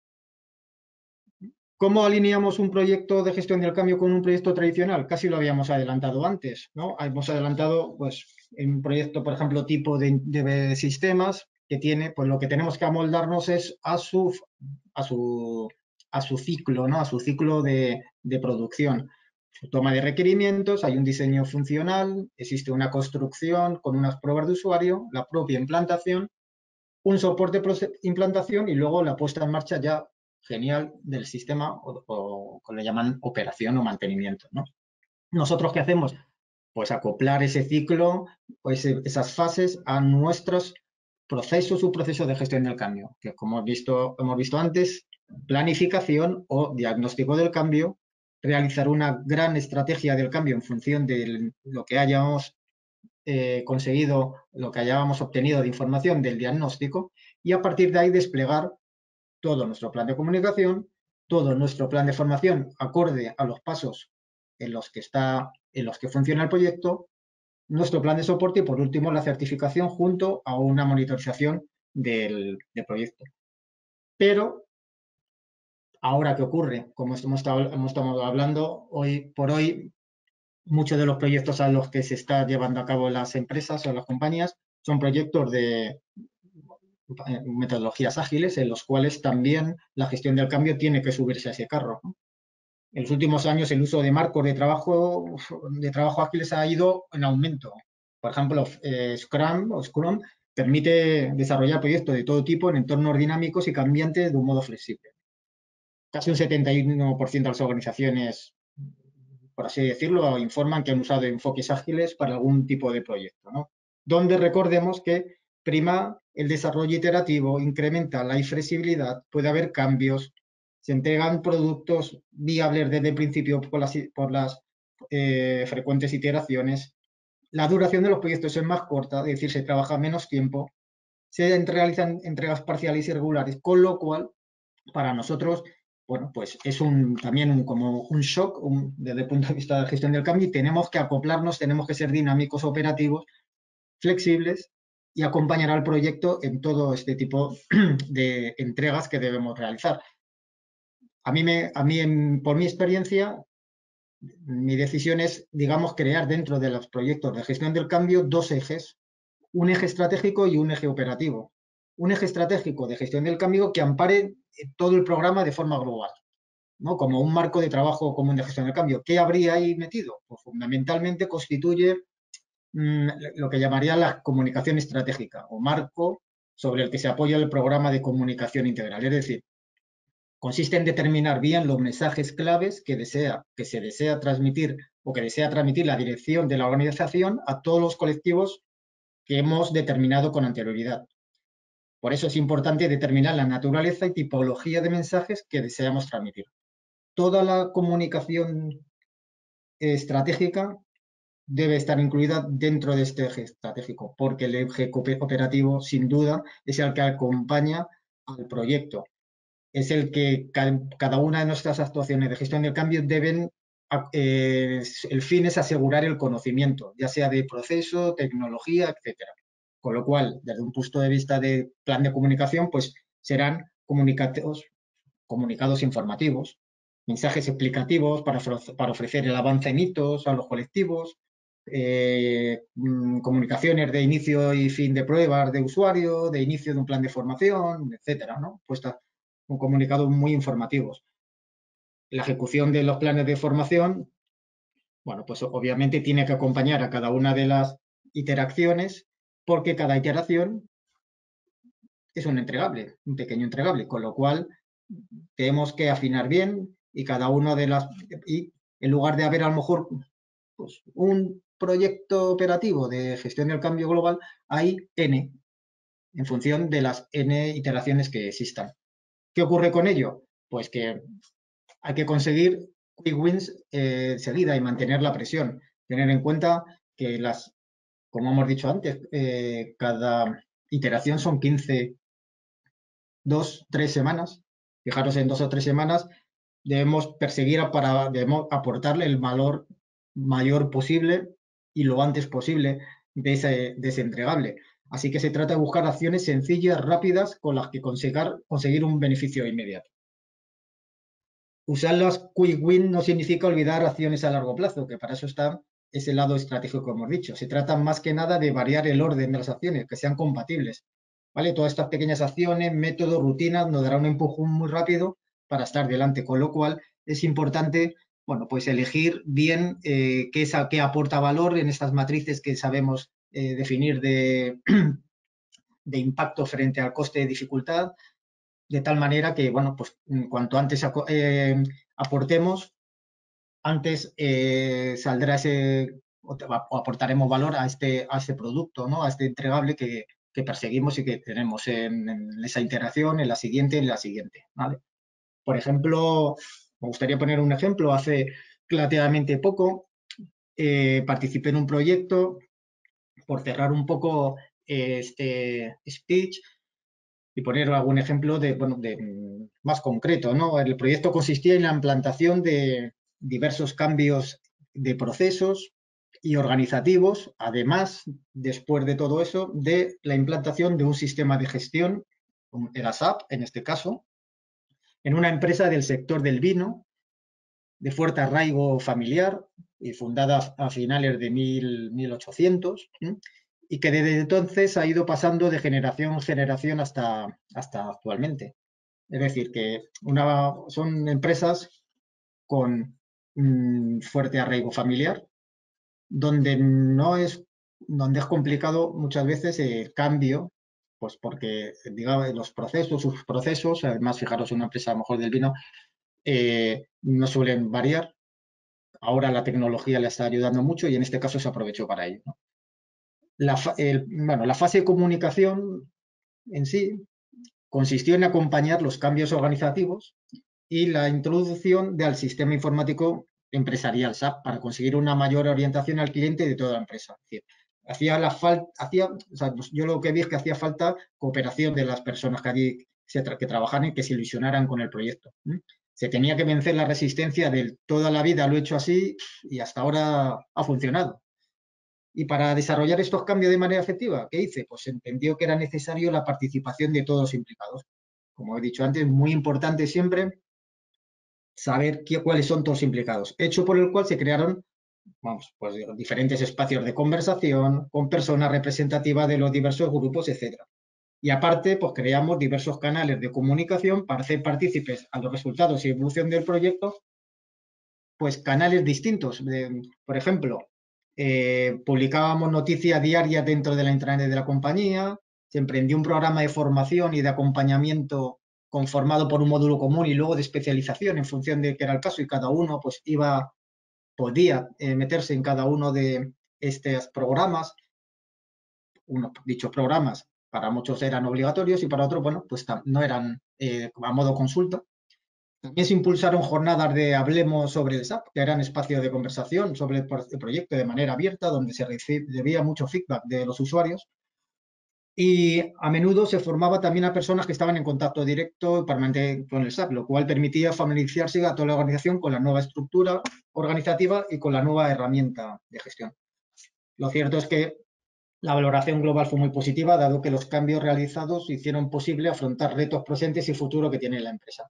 ¿Cómo alineamos un proyecto de gestión del cambio con un proyecto tradicional? Casi lo habíamos adelantado antes, ¿no? Hemos adelantado, pues, en un proyecto, por ejemplo, tipo de, de sistemas que tiene, pues lo que tenemos que amoldarnos es a su, a su, a su ciclo, ¿no? A su ciclo de, de producción. Toma de requerimientos, hay un diseño funcional, existe una construcción con unas pruebas de usuario, la propia implantación, un soporte implantación y luego la puesta en marcha ya genial del sistema o, o, o le llaman operación o mantenimiento, ¿no? ¿Nosotros qué hacemos? Pues acoplar ese ciclo, pues esas fases a nuestros procesos o procesos de gestión del cambio, que como hemos visto, hemos visto antes, planificación o diagnóstico del cambio, realizar una gran estrategia del cambio en función de lo que hayamos eh, conseguido, lo que hayamos obtenido de información del diagnóstico y a partir de ahí desplegar todo nuestro plan de comunicación, todo nuestro plan de formación acorde a los pasos en los que está, en los que funciona el proyecto, nuestro plan de soporte y por último la certificación junto a una monitorización del, del proyecto. Pero Ahora, ¿qué ocurre? Como hemos estado, hemos estado hablando, hoy por hoy, muchos de los proyectos a los que se está llevando a cabo las empresas o las compañías son proyectos de metodologías ágiles en los cuales también la gestión del cambio tiene que subirse a ese carro, ¿no? En los últimos años el uso de marcos de trabajo, de trabajo ágiles ha ido en aumento. Por ejemplo, eh, Scrum o Scrum permite desarrollar proyectos de todo tipo en entornos dinámicos y cambiantes de un modo flexible. Casi un setenta y uno por ciento de las organizaciones, por así decirlo, informan que han usado enfoques ágiles para algún tipo de proyecto, ¿no? Donde recordemos que prima el desarrollo iterativo, incrementa la inflexibilidad, puede haber cambios, se entregan productos viables desde el principio por las, por las eh, frecuentes iteraciones, la duración de los proyectos es más corta, es decir, se trabaja menos tiempo, se realizan entregas parciales y regulares, con lo cual, para nosotros, bueno, pues es un, también un, como un shock un, desde el punto de vista de la gestión del cambio y tenemos que acoplarnos, tenemos que ser dinámicos, operativos, flexibles y acompañar al proyecto en todo este tipo de entregas que debemos realizar. A mí, me, a mí en, por mi experiencia, mi decisión es, digamos, crear dentro de los proyectos de gestión del cambio dos ejes, un eje estratégico y un eje operativo. Un eje estratégico de gestión del cambio que ampare todo el programa de forma global, ¿no? Como un marco de trabajo común de gestión del cambio. ¿Qué habría ahí metido? Pues fundamentalmente constituye mmm, lo que llamaría la comunicación estratégica o marco sobre el que se apoya el programa de comunicación integral. Es decir, consiste en determinar bien los mensajes claves que, desea, que se desea transmitir o que desea transmitir la dirección de la organización a todos los colectivos que hemos determinado con anterioridad. Por eso es importante determinar la naturaleza y tipología de mensajes que deseamos transmitir. Toda la comunicación estratégica debe estar incluida dentro de este eje estratégico, porque el eje operativo, sin duda, es el que acompaña al proyecto. Es el que cada una de nuestras actuaciones de gestión del cambio deben, eh, el fin es asegurar el conocimiento, ya sea de proceso, tecnología, etcétera. Con lo cual, desde un punto de vista de plan de comunicación, pues serán comunicados, comunicados informativos, mensajes explicativos para, para ofrecer el avance en hitos a los colectivos, eh, comunicaciones de inicio y fin de pruebas de usuario, de inicio de un plan de formación, etcétera, ¿no? Pues un comunicado muy informativos. La ejecución de los planes de formación, bueno, pues obviamente tiene que acompañar a cada una de las iteraciones porque cada iteración es un entregable, un pequeño entregable, con lo cual tenemos que afinar bien y cada una de las, y en lugar de haber a lo mejor pues, un proyecto operativo de gestión del cambio global, hay N en función de las N iteraciones que existan. ¿Qué ocurre con ello? Pues que hay que conseguir quick wins eh, seguida y mantener la presión. Tener en cuenta que las, como hemos dicho antes, eh, cada iteración son quince, dos, tres semanas. Fijaros, en dos o tres semanas debemos perseguir para debemos aportarle el valor mayor posible y lo antes posible de ese, de ese entregable. Así que se trata de buscar acciones sencillas, rápidas, con las que conseguir, conseguir un beneficio inmediato. Usar las quick win no significa olvidar acciones a largo plazo, que para eso está ese lado estratégico que hemos dicho. Se trata más que nada de variar el orden de las acciones, que sean compatibles. ¿Vale? Todas estas pequeñas acciones, métodos, rutinas, nos darán un empujón muy rápido para estar delante, con lo cual es importante, bueno, pues elegir bien eh, qué, es, qué aporta valor en estas matrices que sabemos eh, definir de, de impacto frente al coste de dificultad, de tal manera que, bueno, pues cuanto antes eh, aportemos, antes eh, saldrá ese, o aportaremos valor a este, a este producto, ¿no? A este entregable que, que perseguimos y que tenemos en, en, esa iteración, en la siguiente, en la siguiente, ¿vale? Por ejemplo, me gustaría poner un ejemplo. Hace relativamente poco eh, participé en un proyecto, por cerrar un poco eh, este speech, y poner algún ejemplo de, bueno, de, más concreto, ¿no? El proyecto consistía en la implantación de diversos cambios de procesos y organizativos, además, después de todo eso, de la implantación de un sistema de gestión, era S A P en este caso, en una empresa del sector del vino, de fuerte arraigo familiar, y fundada a finales de mil ochocientos, ¿eh? Y que desde entonces ha ido pasando de generación en generación hasta, hasta actualmente. Es decir, que una, son empresas con mm, fuerte arraigo familiar, donde no es, donde es complicado muchas veces el cambio, pues porque digamos los procesos, sus procesos, además fijaros en una empresa a lo mejor del vino, eh, no suelen variar. Ahora la tecnología le está ayudando mucho y en este caso se aprovechó para ello, ¿no? La, el, bueno, la fase de comunicación en sí consistió en acompañar los cambios organizativos y la introducción del sistema informático empresarial S A P para conseguir una mayor orientación al cliente de toda la empresa. Es decir, hacía la falta, hacía, o sea, yo lo que vi es que hacía falta cooperación de las personas que allí se tra que trabajaran y que se ilusionaran con el proyecto. ¿eh? Se tenía que vencer la resistencia de toda la vida lo he hecho así y hasta ahora ha funcionado. Y para desarrollar estos cambios de manera efectiva, ¿qué hice? Pues entendió que era necesario la participación de todos los implicados. Como he dicho antes, muy importante siempre saber qué, cuáles son todos los implicados. Hecho por el cual se crearon, vamos, pues diferentes espacios de conversación con personas representativas de los diversos grupos, etcétera. Y aparte, pues creamos diversos canales de comunicación para hacer partícipes a los resultados y evolución del proyecto, pues canales distintos. De, por ejemplo, eh, publicábamos noticias diarias dentro de la intranet de la compañía, se emprendió un programa de formación y de acompañamiento conformado por un módulo común y luego de especialización en función de qué era el caso y cada uno pues iba, podía eh, meterse en cada uno de estos programas. Unos dichos programas para muchos eran obligatorios y para otros, bueno, pues no eran eh, a modo consulta. También se impulsaron jornadas de hablemos sobre el S A P, que eran espacios de conversación sobre el proyecto de manera abierta, donde se recibía mucho feedback de los usuarios. Y a menudo se formaba también a personas que estaban en contacto directo y permanente con el S A P, lo cual permitía familiarizarse a toda la organización con la nueva estructura organizativa y con la nueva herramienta de gestión. Lo cierto es que la valoración global fue muy positiva, dado que los cambios realizados hicieron posible afrontar retos presentes y futuros que tiene la empresa.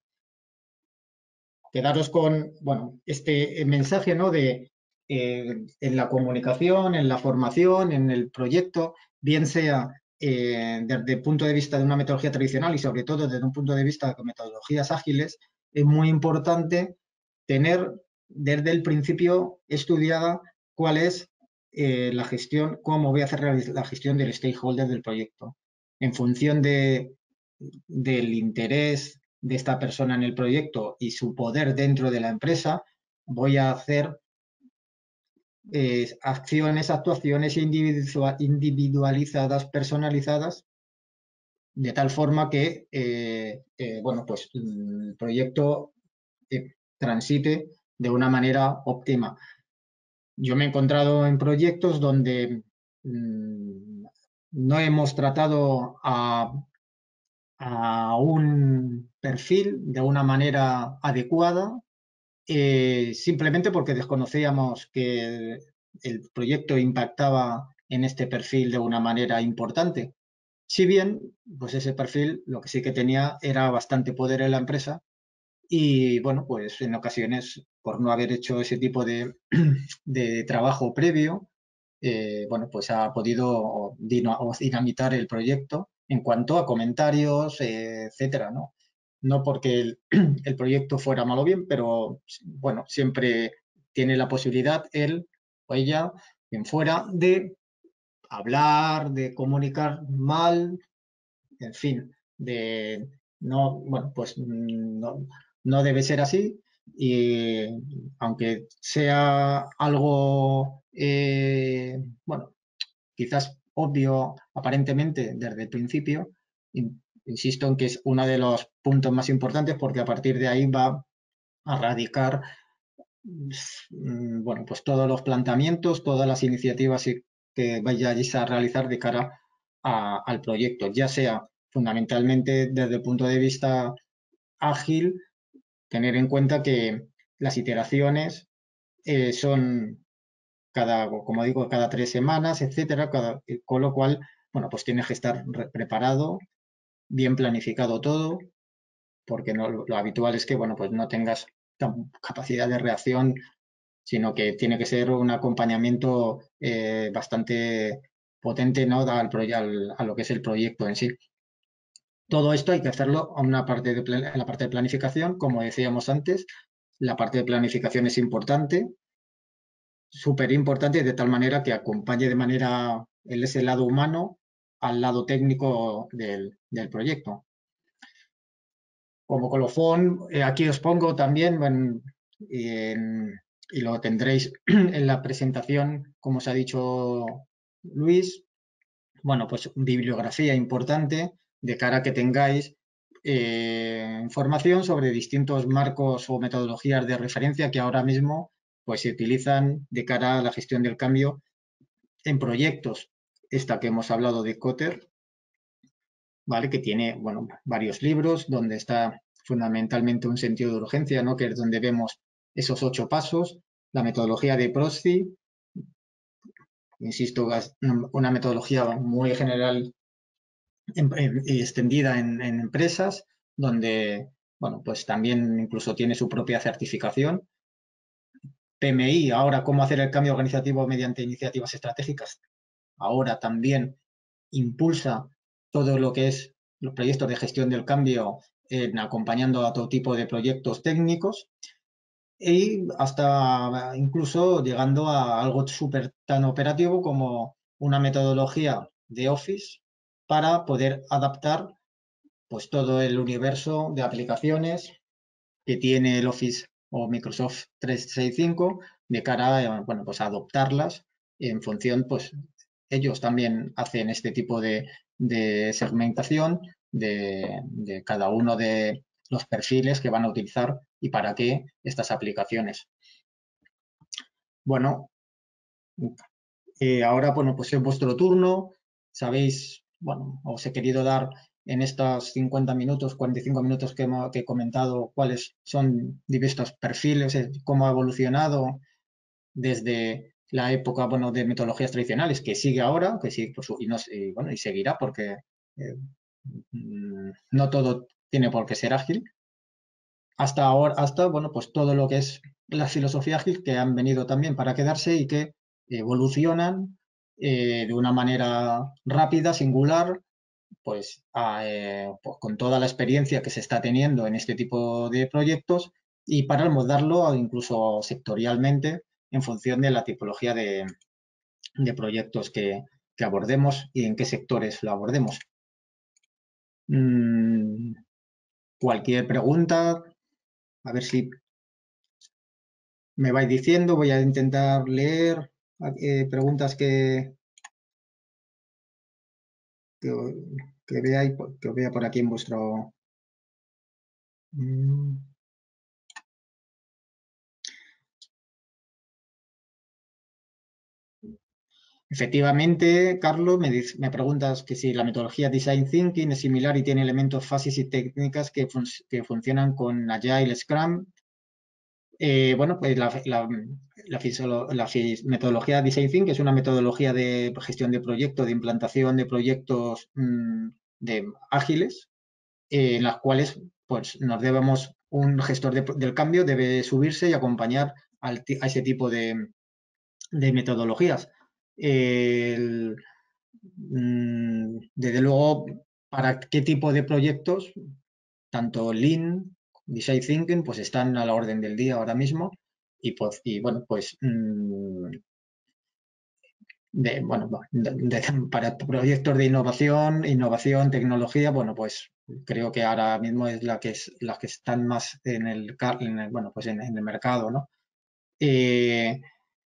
Quedaros con, bueno, este mensaje, ¿no? De eh, en la comunicación, en la formación, en el proyecto, bien sea eh, desde el punto de vista de una metodología tradicional y sobre todo desde un punto de vista de metodologías ágiles, es muy importante tener desde el principio estudiada cuál es eh, la gestión, cómo voy a hacer la gestión del stakeholder del proyecto, en función de, del interés de esta persona en el proyecto y su poder dentro de la empresa, voy a hacer eh, acciones, actuaciones individualizadas, personalizadas, de tal forma que eh, eh, bueno, pues, el proyecto eh, transite de una manera óptima. Yo me he encontrado en proyectos donde mmm, no hemos tratado a a un perfil de una manera adecuada, eh, simplemente porque desconocíamos que el proyecto impactaba en este perfil de una manera importante. Si bien, pues ese perfil lo que sí que tenía era bastante poder en la empresa y, bueno, pues en ocasiones, por no haber hecho ese tipo de, de trabajo previo, eh, bueno, pues ha podido dinamitar el proyecto en cuanto a comentarios, eh, etcétera, ¿no? No porque el, el, proyecto fuera mal o bien, pero bueno, siempre tiene la posibilidad él o ella, quien fuera, de hablar, de comunicar mal, en fin, de no, bueno, pues no, no debe ser así y aunque sea algo, eh, bueno, quizás obvio aparentemente desde el principio, insisto en que es uno de los puntos más importantes porque a partir de ahí va a radicar bueno, pues todos los planteamientos, todas las iniciativas que vayáis a realizar de cara a, al proyecto, ya sea fundamentalmente desde el punto de vista ágil, tener en cuenta que las iteraciones eh, son cada, como digo, cada tres semanas, etcétera, cada, con lo cual, bueno, pues tienes que estar preparado, bien planificado todo porque no, lo habitual es que, bueno, pues no tengas capacidad de reacción, sino que tiene que ser un acompañamiento eh, bastante potente, ¿no? al, al, a lo que es el proyecto en sí. Todo esto hay que hacerlo a una parte de, en la parte de planificación, como decíamos antes. La parte de planificación es importante, súper importante, de tal manera que acompañe de manera el, ese lado humano al lado técnico del, del proyecto. Como colofón, eh, aquí os pongo también, en, en, y lo tendréis en la presentación, como os ha dicho Luis, bueno, pues bibliografía importante de cara a que tengáis eh, información sobre distintos marcos o metodologías de referencia que ahora mismo pues, se utilizan de cara a la gestión del cambio en proyectos. Esta que hemos hablado de Kotter, ¿vale? Que tiene bueno, varios libros donde está fundamentalmente un sentido de urgencia, ¿no? Que es donde vemos esos ocho pasos, la metodología de Prosci, insisto, una metodología muy general y extendida en, en empresas, donde, bueno, pues también incluso tiene su propia certificación. P M I, ahora cómo hacer el cambio organizativo mediante iniciativas estratégicas, ahora también impulsa todo lo que es los proyectos de gestión del cambio, en acompañando a todo tipo de proyectos técnicos y hasta incluso llegando a algo súper tan operativo como una metodología de Office para poder adaptar pues todo el universo de aplicaciones que tiene el Office o Microsoft trescientos sesenta y cinco de cara a, bueno, pues a adoptarlas en función, pues ellos también hacen este tipo de, de segmentación de, de cada uno de los perfiles que van a utilizar y para qué estas aplicaciones. Bueno, eh, ahora, bueno, pues es vuestro turno. Sabéis, bueno, os he querido dar en estos cincuenta minutos, cuarenta y cinco minutos que, hemos, que he comentado cuáles son diversos perfiles, eh, cómo ha evolucionado desde la época, bueno, de metodologías tradicionales, que sigue ahora, que sigue, pues, y, no, y, bueno, y seguirá porque eh, no todo tiene por qué ser ágil. Hasta ahora, hasta, bueno, pues todo lo que es la filosofía ágil que han venido también para quedarse y que evolucionan eh, de una manera rápida, singular, pues, a, eh, pues, con toda la experiencia que se está teniendo en este tipo de proyectos y para moldarlo incluso sectorialmente en función de la tipología de, de proyectos que, que, abordemos y en qué sectores lo abordemos. Mm, cualquier pregunta, a ver si me vais diciendo, voy a intentar leer eh, preguntas que, que, que, veáis, que vea por aquí en vuestro... Mm. Efectivamente, Carlos, me, dice, me, preguntas que si la metodología Design Thinking es similar y tiene elementos, fases y técnicas que, fun que funcionan con Agile, Scrum. Eh, bueno, pues la, la, la, la, metodología Design Thinking es una metodología de gestión de proyectos, de implantación de proyectos mmm, de ágiles, eh, en las cuales pues, nos debemos, un gestor de, del cambio debe subirse y acompañar al, a ese tipo de, de metodologías. El, mmm, desde luego, para qué tipo de proyectos, tanto Lean, Design Thinking, pues están a la orden del día ahora mismo. Y, pues, y bueno, pues mmm, de, bueno, de, de, para proyectos de innovación, innovación, tecnología, bueno, pues creo que ahora mismo es la que es las que están más en el, en el bueno, pues en, en el mercado, ¿no? Eh,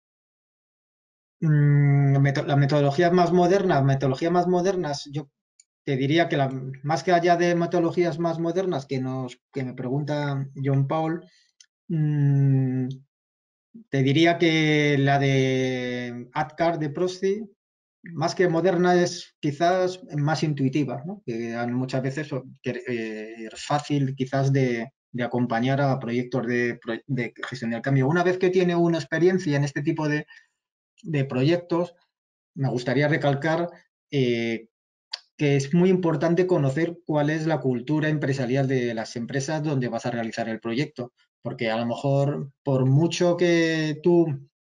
las metodologías más modernas, metodologías más modernas, yo te diría que la, más que allá de metodologías más modernas que nos que me pregunta John Paul, mmm, te diría que la de AdCard de Prosci, más que moderna, es quizás más intuitiva, ¿no? Que muchas veces eh, es fácil quizás de, de, acompañar a proyectos de, de gestión del cambio. Una vez que tiene una experiencia en este tipo de, de proyectos, me gustaría recalcar eh, que es muy importante conocer cuál es la cultura empresarial de las empresas donde vas a realizar el proyecto, porque a lo mejor, por mucho que tú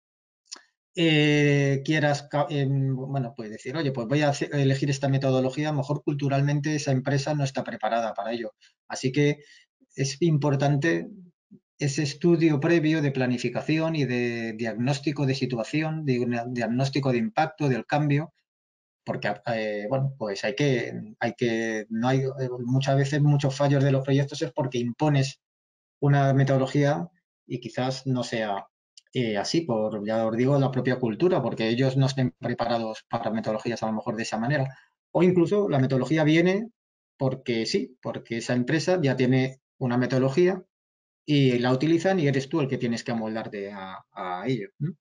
eh, quieras, eh, bueno, pues decir, oye, pues voy a hacer, elegir esta metodología, a lo mejor culturalmente esa empresa no está preparada para ello. Así que es importante ese estudio previo de planificación y de diagnóstico de situación, de un diagnóstico de impacto del cambio, porque eh, bueno, pues hay que, hay que, no hay, muchas veces muchos fallos de los proyectos es porque impones una metodología y quizás no sea eh, así, por, ya os digo, la propia cultura, porque ellos no estén preparados para metodologías a lo mejor de esa manera. O incluso la metodología viene porque sí, porque esa empresa ya tiene una metodología y la utilizan y eres tú el que tienes que amoldarte a, a ello, ¿no?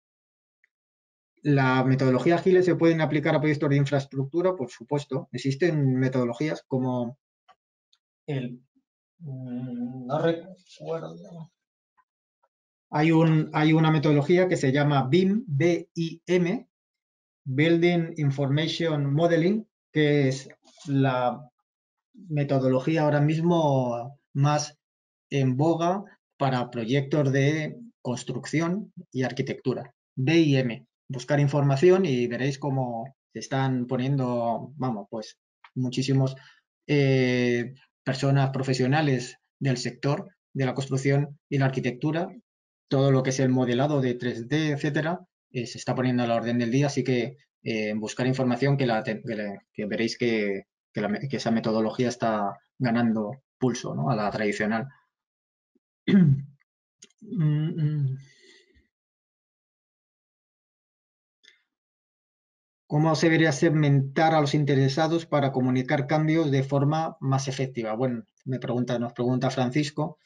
La metodología ágil se pueden aplicar a proyectos de infraestructura, por supuesto. Existen metodologías como el... No recuerdo. Hay, un, hay una metodología que se llama B I M, B I M, Building Information Modeling, que es la metodología ahora mismo más en boga para proyectos de construcción y arquitectura. B I M, buscar información y veréis cómo se están poniendo, vamos, pues muchísimos eh, personas profesionales del sector de la construcción y la arquitectura, todo lo que es el modelado de tres D, etcétera, eh, se está poniendo a la orden del día, así que eh, buscar información que, la, que, que veréis que, que, la, que esa metodología está ganando pulso, ¿no?, a la tradicional. ¿Cómo se debería segmentar a los interesados para comunicar cambios de forma más efectiva? Bueno, me pregunta, nos pregunta Francisco.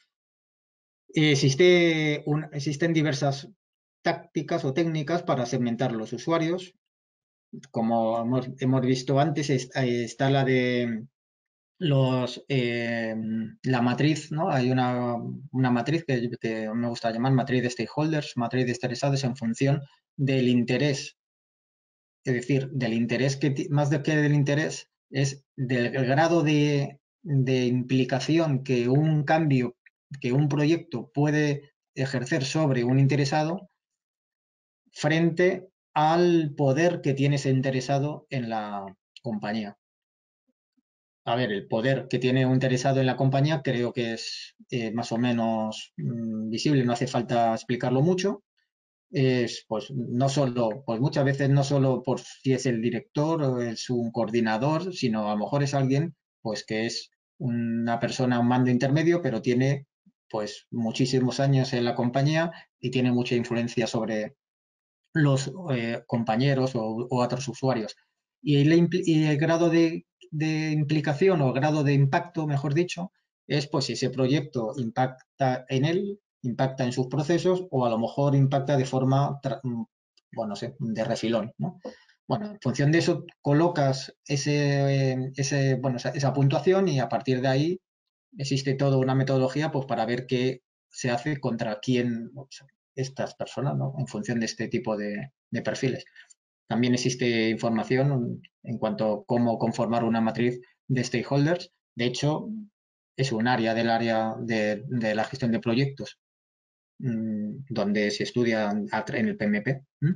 Existe un, existen diversas tácticas o técnicas para segmentar los usuarios. Como hemos, hemos visto antes, está la de los, eh, la matriz, ¿no? Hay una, una matriz que, que me gusta llamar matriz de stakeholders, matriz de interesados en función del interés. Es decir, del interés que, más de que del interés, es del grado de, de implicación que un cambio, que un proyecto puede ejercer sobre un interesado frente al poder que tiene ese interesado en la compañía. A ver, el poder que tiene un interesado en la compañía creo que es eh, más o menos mmm, visible, no hace falta explicarlo mucho. Es, pues, no solo, pues muchas veces no solo por si es el director o es un coordinador, sino a lo mejor es alguien, pues, que es una persona, un mando intermedio, pero tiene, pues, muchísimos años en la compañía y tiene mucha influencia sobre los eh, compañeros o, o, otros usuarios. Y el, y el grado de, de, implicación o grado de impacto, mejor dicho, es pues si ese proyecto impacta en él, impacta en sus procesos o a lo mejor impacta de forma, bueno, no sé, de refilón, ¿no? Bueno, en función de eso colocas ese, ese, bueno, esa, esa puntuación y a partir de ahí existe toda una metodología pues para ver qué se hace contra quién, o sea, estas personas, ¿no?, en función de este tipo de, de, perfiles. También existe información en cuanto a cómo conformar una matriz de stakeholders. De hecho, es un área del área de, de la gestión de proyectos mmm, donde se estudia en el P M P. ¿Mm?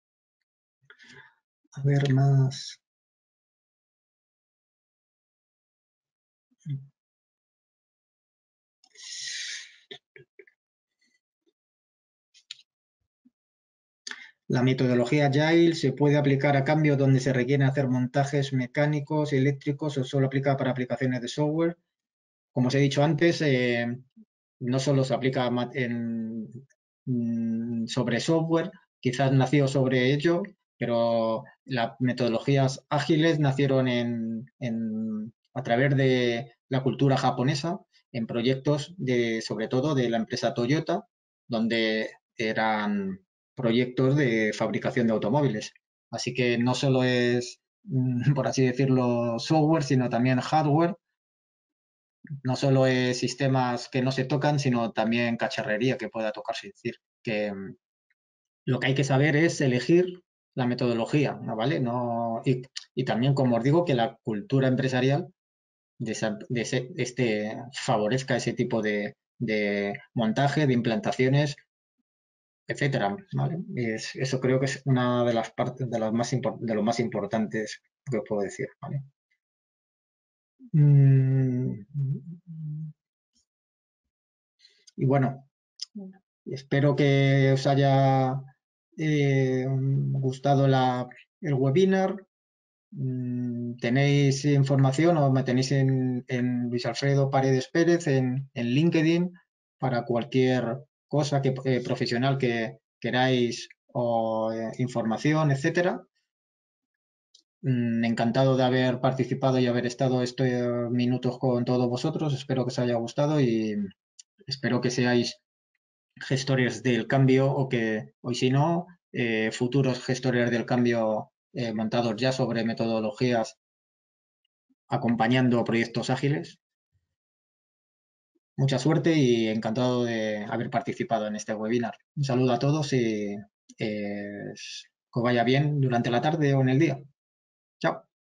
A ver más. La metodología Agile se puede aplicar a cambios donde se requieren hacer montajes mecánicos, eléctricos o solo aplica para aplicaciones de software. Como os he dicho antes, eh, no solo se aplica en, sobre software, quizás nació sobre ello, pero las metodologías ágiles nacieron en, en, a través de la cultura japonesa, en proyectos de, sobre todo de la empresa Toyota, donde eran proyectos de fabricación de automóviles. Así que no solo es, por así decirlo, software, sino también hardware. No solo es sistemas que no se tocan, sino también cacharrería que pueda tocarse. Es decir, que lo que hay que saber es elegir la metodología, ¿no? ¿Vale? No, y, y también, como os digo, que la cultura empresarial de, esa- de ese- este, favorezca ese tipo de, de montaje, de implantaciones, etcétera, ¿vale? Es- eso creo que es una de las partes de las más impor- de lo más importantes que os puedo decir, ¿vale? Mm, y bueno, espero que os haya eh, gustado la- el webinar. Mm, ¿Tenéis información o me tenéis en, en Luis Alfredo Paredes Pérez en, en LinkedIn para cualquier cosa que, eh, profesional que queráis o eh, información, etcétera? Mm, encantado de haber participado y haber estado estos minutos con todos vosotros. Espero que os haya gustado y espero que seáis gestores del cambio o que, o si no, eh, futuros gestores del cambio eh, montados ya sobre metodologías acompañando proyectos ágiles. Mucha suerte y encantado de haber participado en este webinar. Un saludo a todos y eh, que os vaya bien durante la tarde o en el día. Chao.